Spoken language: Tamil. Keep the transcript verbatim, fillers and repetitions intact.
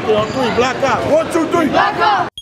Okay, on three, black out. One, two, three. Black out.